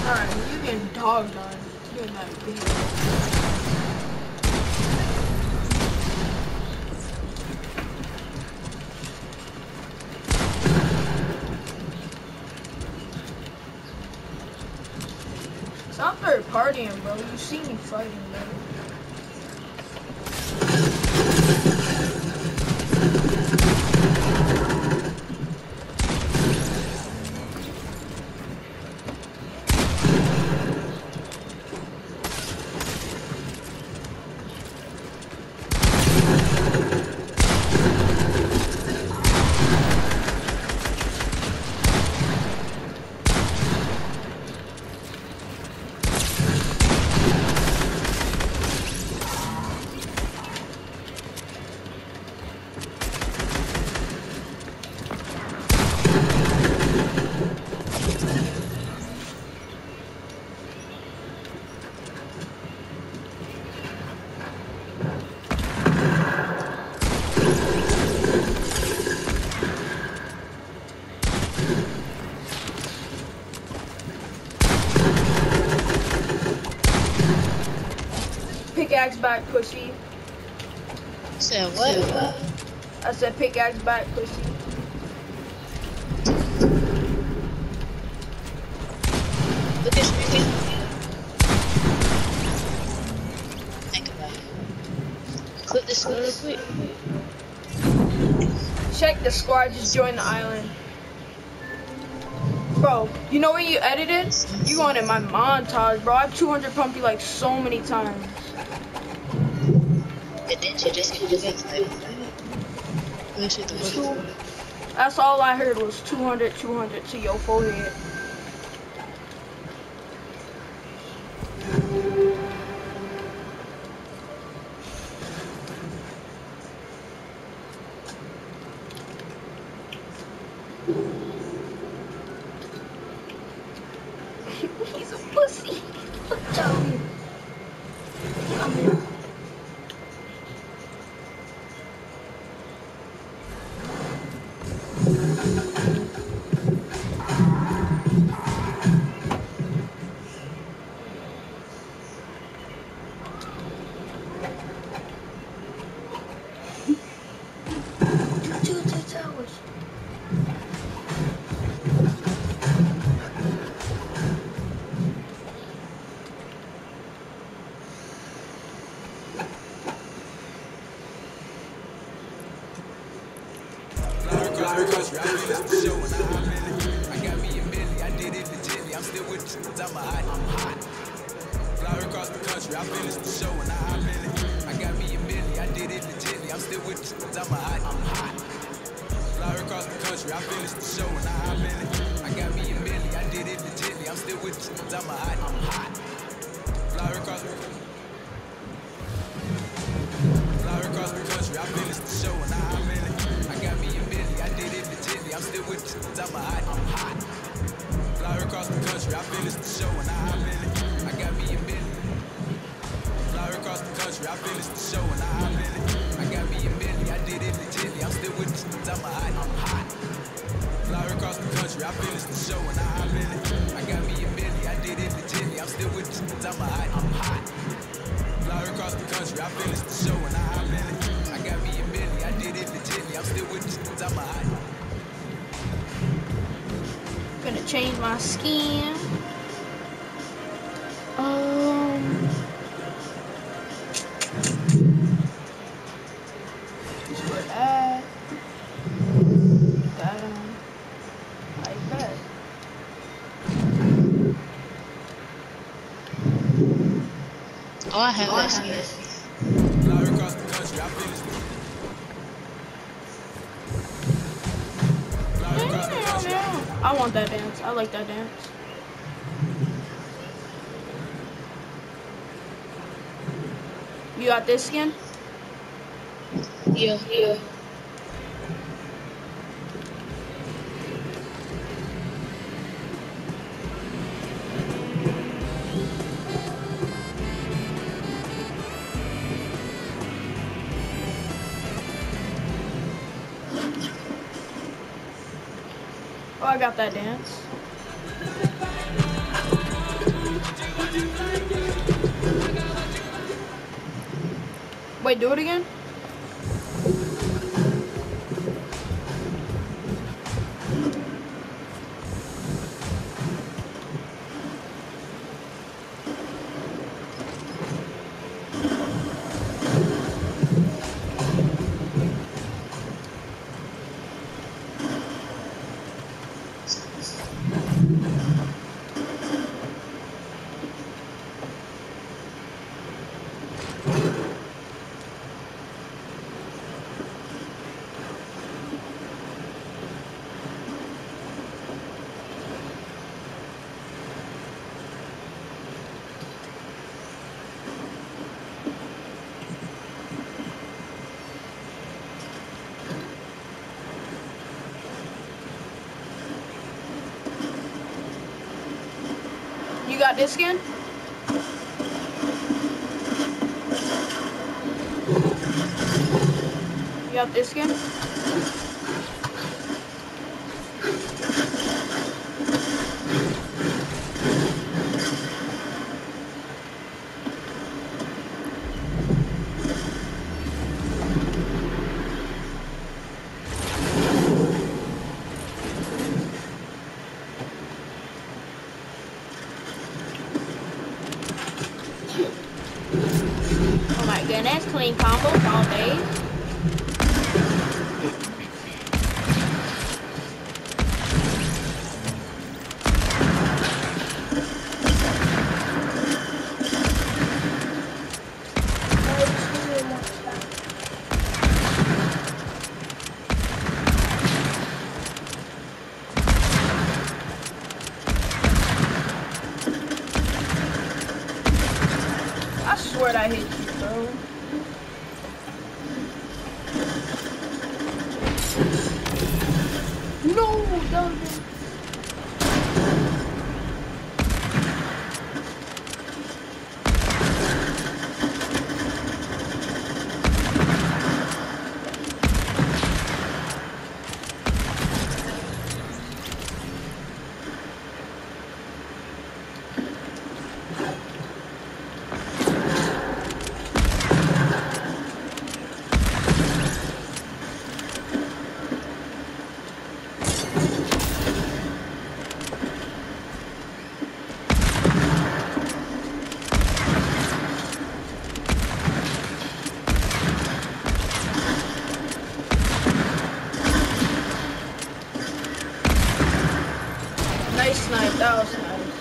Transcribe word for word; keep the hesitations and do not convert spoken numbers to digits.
Alright, you getting dogged on. You're not being. Stop third partying, bro. You see me fighting, bro. Pickaxe back, pussy. Said what? I said pickaxe back, pussy. Look at me. Think about it. Clip this real quick. Check the squad just joined the island. Bro, you know when you edited? You going in my montage, bro. I've two hundred pumped you like so many times. And then you just get the Two, that's all I heard was two hundred, two hundred to your forehead. He's a pussy. Look down here. Come here. Two, two towers. Country, I finished the show and I'm in it. I got me a milli, I did it legitly. I'm still with you, I'm hot, I'm hot. Fly across the country, I finished the show and I'm in it. I got me a milli, I did it legitly. I'm still with you, I'm hot, I'm hot. Fly across the country, I finished the show and I'm in it. I got me a milli, I did it legitly. I'm still with you, I'm hot, I'm hot. Fly across the country. Fly across the country, I finished the show and I'm in it. I got me a milli, I did it legitly. I'm still with you, I'm hot, I'm hot. Fly across the country, I finished the show and I'm in it. I got me a milli. Fly across the country, I finished the show and I'm in it. I got me a milli, I did it legitly. I'm still with you, I'm hot, I'm hot. Fly across the country, I finished the show and I'm in it. I got me a milli, I did it legitly. I'm still with you, I'm hot, I'm hot. Fly across the country, I finished the show and I'm in it. I got me a milli, I did it legitly. I'm still with you, I'm hot. Gonna change my skin. Um. Just put that. That on. Like that. Oh, I have that skin. Fly across the country, I finished the Fly across the country, I I want that dance. I like that dance. You got this skin? Yeah, yeah. Oh, I got that dance. Wait, do it again. You got this skin? You got this skin? Oh my goodness, clean combos all day. I swear I hit you, bro. No, that was nice snipe. That was nice.